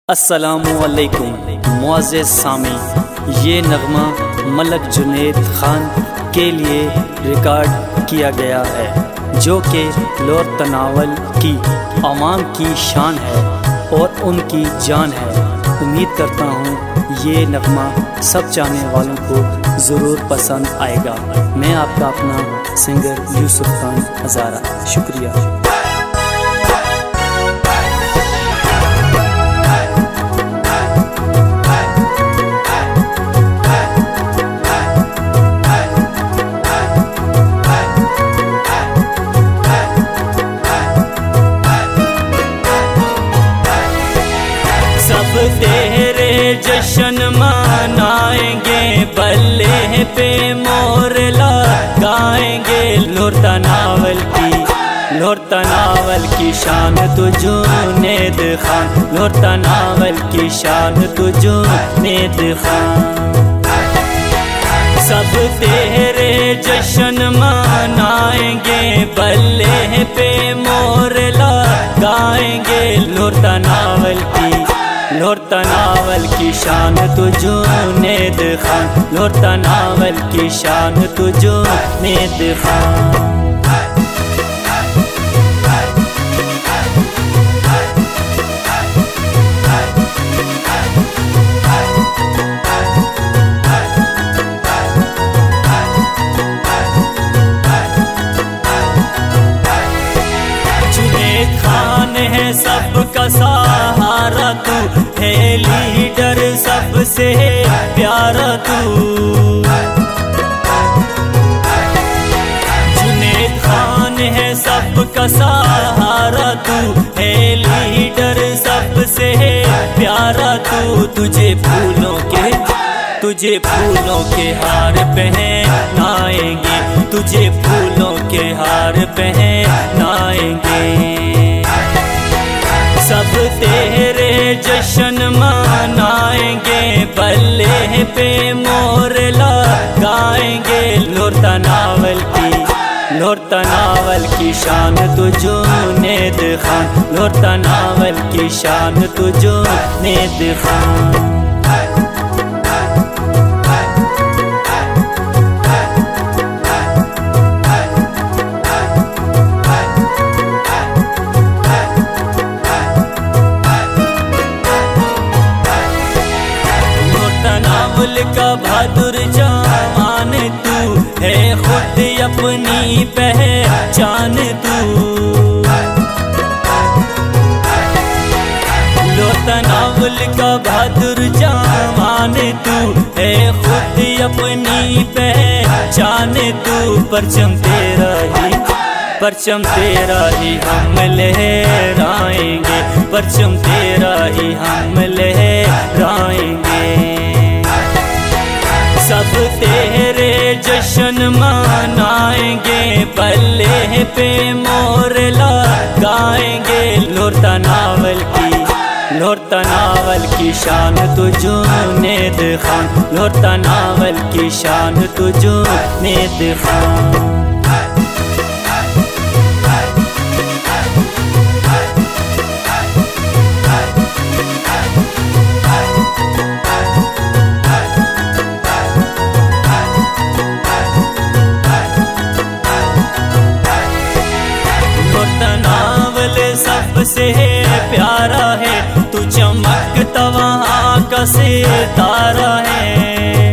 अस्सलामुअलैकुम मुअज़्ज़िज़ सामी, ये नग़मा मलक जुनैद ख़ान के लिए रिकॉर्ड किया गया है, जो कि लोर तनावल की अवाम की शान है और उनकी जान है। उम्मीद करता हूँ ये नग़मा सब चाहने वालों को ज़रूर पसंद आएगा। मैं आपका अपना सिंगर यूसुफ खान हज़ारा। शुक्रिया। तेरे जश्न मनाएंगे, बल्ले पे मोर लगाएंगे। लोर तनावल की शान तो जुनैद खान, लोर तनावल की शान तो जुनैद खान। सब तेरे जश्न मनाएंगे, बल्ले पे मोर लगाएंगे। लोर तनावल की शान तो जुनैद खान, लोर तनावल की शान तो जुनैद खान। जुनैद खान है सबका सहारा, तू है लीडर सबसे प्यारा तू। जुनैद खान है सबका सहारा, तू है लीडर सबसे प्यारा तू। तुझे फूलों के हार पहनाएंगे, तुझे फूलों के हार पहनाएंगे। सब तेरे जश्न मनाएंगे, बल्ले पे मोर लगाएंगे। लोर तनावल की शान तो जुनैद खान, लोर तनावल की शान तो जुनैद खान। का बहादुर जवान तू है, खुद अपनी पहचान तू। लोर तनावल का बहादुर जवान तू है, खुद अपनी पहचान तू। परचम तेरा ही हम लहराएंगे, परचम तेरा ही हम लहराएंगे। सब तेरे जश्न मनाएंगे, बल्ले पे मोर लगाएंगे। लोर तनावल की शान तो जुनैद खान, लोर तनावल की शान तो जुनैद खान। सबसे प्यारा है तू, चमकता वहाँ का सितारा है।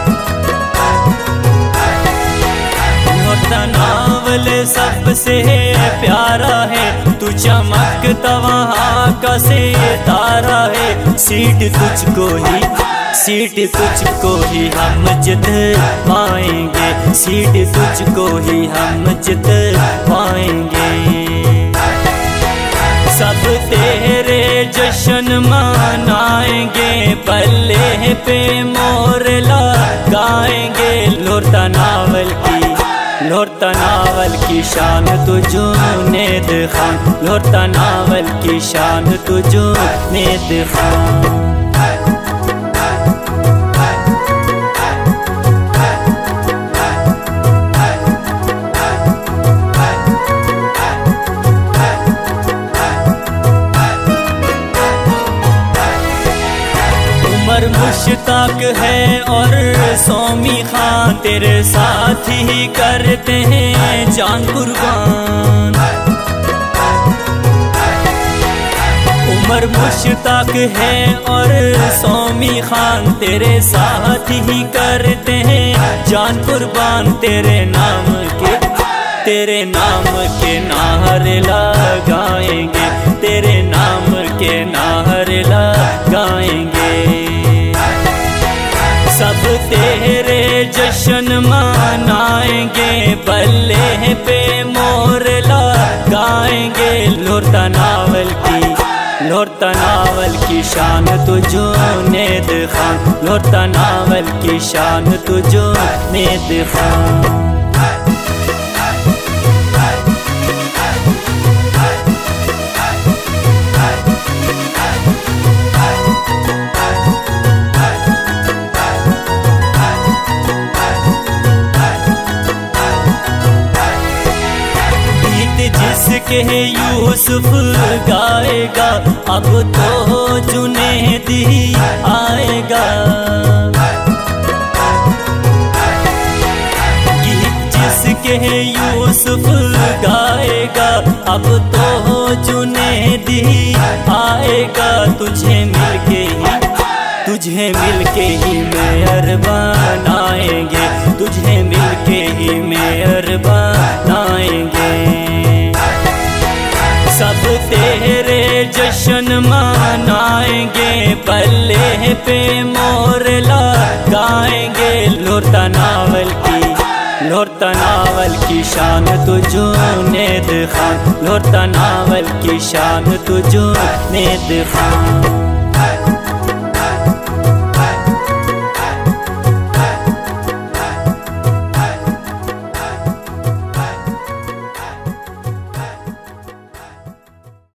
लोर तनावल सबसे प्यारा है तू, चमकता वहाँ का सितारा है। सीट तुझको ही हम जितवाएंगे, सीट तुझको ही हम जितवाएंगे। सब तेरे जश्न मनाएंगे, बल्ले पे मोर लगाएंगे। लोर तनावल की शान तो जुनैद खान, लोर तनावल की शान तो जुनैद खान। उमर मुश्ताक है और सोमी खान तेरे साथ ही करते हैं जान कुर्बान। उमर मुश्ताक है और सोमी खान तेरे साथ ही करते हैं जान कुर्बान। तेरे नाम के नारे लगाएंगे, तेरे नाम के नारे लगाएंगे। सब तेरे जश्न मनाएंगे, बल्ले पे मोर लगाएंगे। लोर तनावल की शान तो जुनैद खान, लोर तनावल की शान तो जुनैद खान। जिसके यूसुफ गाएगा अब तो जुनैद ही आएगा। जिसके यूसुफ गाएगा अब तो जुनैद ही आएगा। तुझे मिलके ही मेहरबान आएंगे, तुझे मिलके ही मेहरबान आएंगे। सब तेरे जश्न मनाएंगे, पल्ले पे मोर लगाएंगे। लोर तनावल की शान तो जुनैद खान, लोर तनावल की शान तो जुनैद खान।